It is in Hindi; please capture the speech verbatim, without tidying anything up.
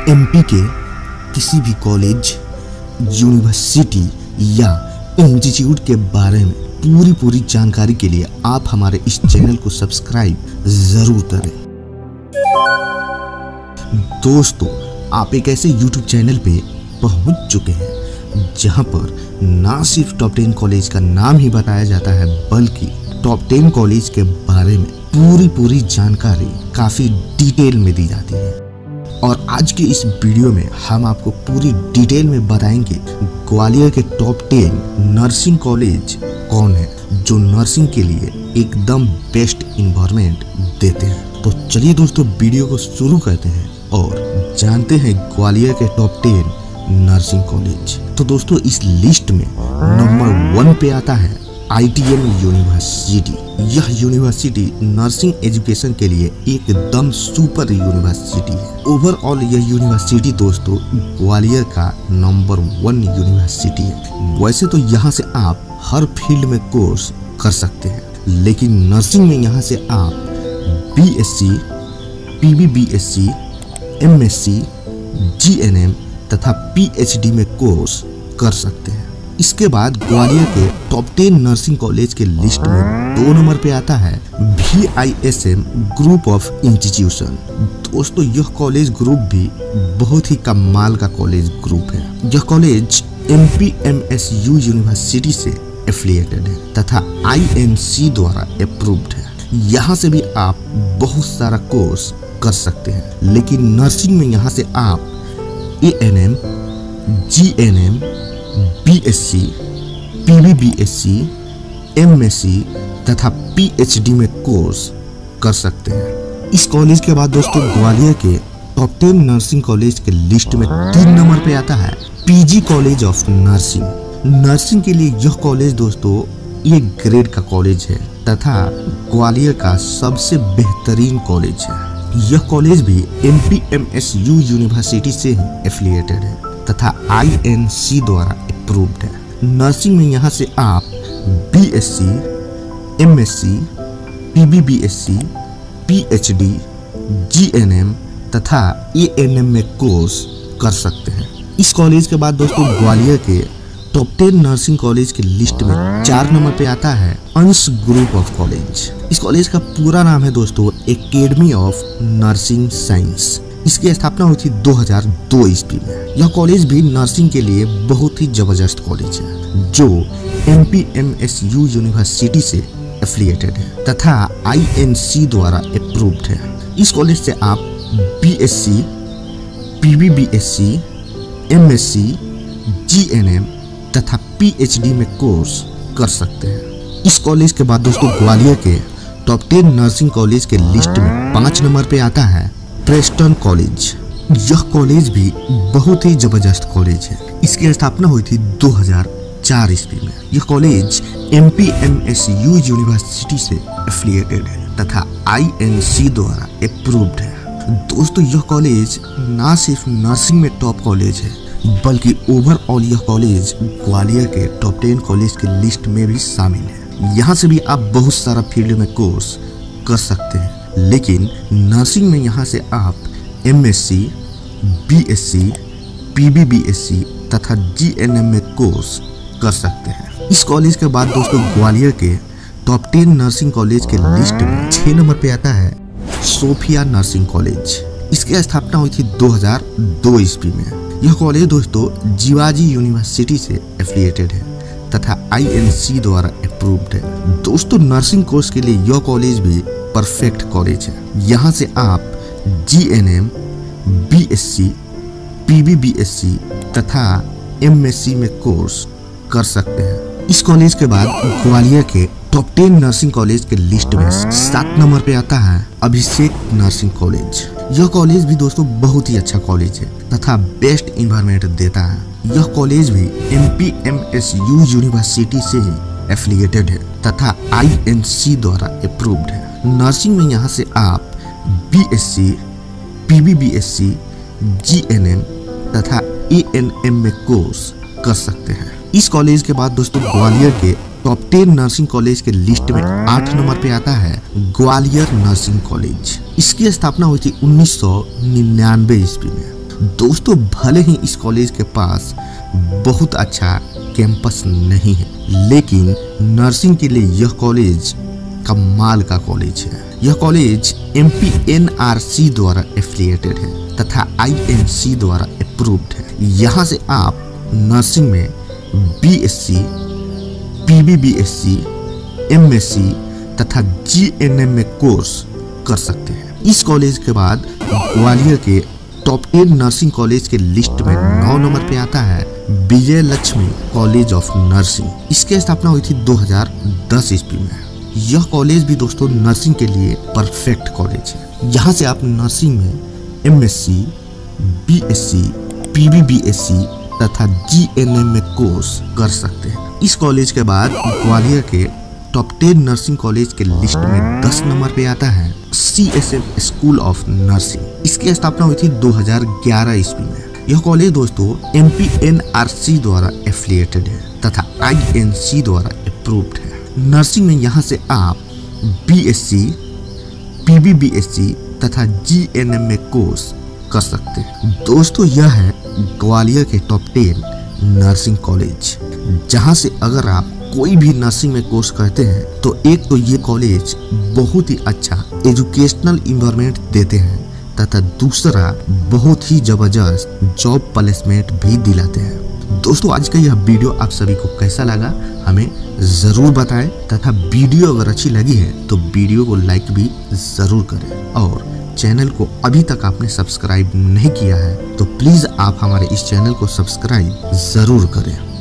एमपी के किसी भी कॉलेज, यूनिवर्सिटी या इंस्टीट्यूट के बारे में पूरी पूरी जानकारी के लिए आप हमारे इस चैनल को सब्सक्राइब जरूर करें। दोस्तों, आप एक ऐसे यूट्यूब चैनल पे पहुंच चुके हैं जहां पर ना सिर्फ टॉप टेन कॉलेज का नाम ही बताया जाता है, बल्कि टॉप टेन कॉलेज के बारे में पूरी पूरी जानकारी काफी डिटेल में दी जाती है। और आज के इस वीडियो में हम आपको पूरी डिटेल में बताएंगे ग्वालियर के टॉप टेन नर्सिंग कॉलेज कौन है जो नर्सिंग के लिए एकदम बेस्ट इन्वायरमेंट देते हैं। तो चलिए दोस्तों, वीडियो को शुरू करते हैं और जानते हैं ग्वालियर के टॉप टेन नर्सिंग कॉलेज। तो दोस्तों, इस लिस्ट में नंबर वन पे आता है आईटीएम यूनिवर्सिटी। यह यूनिवर्सिटी नर्सिंग एजुकेशन के लिए एकदम सुपर यूनिवर्सिटी है। ओवरऑल यह यूनिवर्सिटी दोस्तों ग्वालियर का नंबर वन यूनिवर्सिटी है। वैसे तो यहाँ से आप हर फील्ड में कोर्स कर सकते हैं, लेकिन नर्सिंग में यहाँ से आप बीएससी, पीबीबीएससी, एमएससी, जीएनएम तथा पीएचडी में कोर्स कर सकते हैं। इसके बाद ग्वालियर के टॉप टेन नर्सिंग कॉलेज के लिस्ट में दो नंबर पे आता है वीआईएसएम ग्रुप ऑफ इंस्टीट्यूशन। दोस्तों, यह कॉलेज ग्रुप भी बहुत ही कमाल का कॉलेज ग्रुप है। यह कॉलेज एमपीएमएसयू यूनिवर्सिटी से एफिलिएटेड है तथा आईएनसी द्वारा अप्रूव्ड है। यहाँ से भी आप बहुत सारा कोर्स कर सकते हैं, लेकिन नर्सिंग में यहाँ से आप ANM, GNM, BSc, PBBSc, MSc तथा पीएचडी में कोर्स कर सकते हैं। इस कॉलेज के बाद दोस्तों ग्वालियर के टॉप टेन नर्सिंग कॉलेज के लिस्ट में तीन नंबर पे आता है PG college of nursing. Nursing के लिए यह कॉलेज दोस्तों एक ग्रेड का कॉलेज है तथा ग्वालियर का सबसे बेहतरीन कॉलेज है। यह कॉलेज भी एमपीएमएसयू यूनिवर्सिटी से ही एफिलिएटेड है तथा आईएनसी द्वारा अप्रूव्ड है। नर्सिंग में यहाँ से आप BSc, MSc, PBBSc, PhD, GNM तथा एएनएम में कोर्स कर सकते हैं। इस कॉलेज के बाद दोस्तों ग्वालियर के टॉप टेन नर्सिंग कॉलेज के लिस्ट में चार नंबर पे आता है अंश ग्रुप ऑफ कॉलेज। इस कॉलेज का पूरा नाम है दोस्तों एकेडमी ऑफ नर्सिंग साइंस। इसकी स्थापना हुई थी दो हज़ार दो ईस्वी में। यह कॉलेज भी नर्सिंग के लिए बहुत ही जबरदस्त कॉलेज है जो एमपीएमएसयू यूनिवर्सिटी से एफिलिएटेड है तथा आईएनसी द्वारा अप्रूव्ड है। इस कॉलेज से आप बीएससी, पीबीबीएससी, एमएससी, जीएनएम तथा पीएचडी में कोर्स कर सकते हैं। इस कॉलेज के बाद दोस्तों ग्वालियर के टॉप टेन नर्सिंग कॉलेज के लिस्ट में पाँच नंबर पे आता है प्रेस्टन कॉलेज। यह कॉलेज भी बहुत ही जबरदस्त कॉलेज है। इसकी स्थापना हुई थी दो हज़ार चार ईस्वी में। यह कॉलेज एमपीएमएसयू यूनिवर्सिटी से एफिलिएटेड है तथा आईएनसी द्वारा अप्रूव्ड है। दोस्तों, यह कॉलेज ना सिर्फ नर्सिंग में टॉप कॉलेज है, बल्कि ओवरऑल यह कॉलेज ग्वालियर के टॉप टेन कॉलेज के लिस्ट में भी शामिल है। यहाँ से भी आप बहुत सारा फील्ड में कोर्स कर सकते हैं, लेकिन नर्सिंग में यहाँ से आप एमएससी, बीएससी, पीबीबीएससी तथा जीएनएम में कोर्स कर सकते हैं। इस कॉलेज के बाद दोस्तों ग्वालियर के टॉप टेन नर्सिंग कॉलेज के लिस्ट में छह नंबर पे आता है सोफिया नर्सिंग कॉलेज। इसकी स्थापना हुई थी दो हज़ार दो ईस्वी में। यह कॉलेज दोस्तों जीवाजी यूनिवर्सिटी से एफिलिएटेड है तथा आईएनसी द्वारा अप्रूव्ड है। दोस्तों, नर्सिंग कोर्स के लिए यह कॉलेज भी परफेक्ट कॉलेज है। यहाँ से आप जीएनएम, बीएससी, पीबीबीएससी तथा एमएससी में कोर्स कर सकते हैं। इस कॉलेज के बाद ग्वालियर के टॉप टेन नर्सिंग कॉलेज के लिस्ट में सात नंबर पे आता है अभिषेक नर्सिंग कॉलेज। यह कॉलेज भी दोस्तों बहुत ही अच्छा कॉलेज है तथा बेस्ट इन्वायरमेंट देता है। यह कॉलेज भी एमपीएमएसयू यूनिवर्सिटी से ही एफिलिएटेड है तथा आईएनसी द्वारा अप्रूव्ड है। नर्सिंग में यहाँ से आप बीएससी, पीबीबीएससी, जीएनएम तथा एएनएम में कोर्स कर सकते हैं। इस कॉलेज के बाद दोस्तों ग्वालियर के टॉप टेन नर्सिंग कॉलेज के लिस्ट में आठ नंबर पे आता है ग्वालियर नर्सिंग कॉलेज। इसकी स्थापना हुई थी उन्नीस सौ निन्यानवे ईस्वी में। दोस्तों भले ही इस कॉलेज के पास बहुत अच्छा कैंपस नहीं है, लेकिन नर्सिंग के लिए यह कॉलेज कमाल का कॉलेज है। यह college M P N R C द्वारा एफिलिएटेड है तथा आई एन सी द्वारा अप्रूव्ड है। यहाँ से आप नर्सिंग में B S C, P B B S C, M S C तथा जी एन एम में कोर्स कर सकते हैं। इस कॉलेज के बाद ग्वालियर के टॉप टेन नर्सिंग कॉलेज के लिस्ट में नौ नंबर पे आता है Vijay Lakshmi college of nursing. इसकी स्थापना हुई थी दो हज़ार दस ईस्वी में। यह कॉलेज भी दोस्तों नर्सिंग के लिए परफेक्ट कॉलेज है। यहाँ से आप नर्सिंग में M S C, B S C, P B B S C तथा जी एन एम में कोर्स कर सकते हैं। इस कॉलेज के बाद ग्वालियर के टॉप टेन नर्सिंग कॉलेज के लिस्ट में दस नंबर पे आता है C S M school of nursing. इसकी स्थापना हुई थी दो हज़ार ग्यारह ईस्वी में। यह कॉलेज दोस्तों M P N R C द्वारा एफिलिएटेड है तथा आई एन सी द्वारा अप्रूव्ड है। नर्सिंग में यहाँ से आप B S C, P B B S C तथा जी एन एम में कोर्स कर सकते हैं। दोस्तों यह है ग्वालियर के टॉप टेन नर्सिंग कॉलेज, जहाँ से अगर आप कोई भी नर्सिंग में कोर्स करते हैं तो एक तो ये कॉलेज बहुत ही अच्छा एजुकेशनल इन्वायरमेंट देते हैं तथा दूसरा बहुत ही जबरदस्त जॉब प्लेसमेंट भी दिलाते हैं। दोस्तों आज का यह वीडियो आप सभी को कैसा लगा हमें ज़रूर बताएं तथा वीडियो अगर अच्छी लगी है तो वीडियो को लाइक भी ज़रूर करें और चैनल को अभी तक आपने सब्सक्राइब नहीं किया है तो प्लीज़ आप हमारे इस चैनल को सब्सक्राइब ज़रूर करें।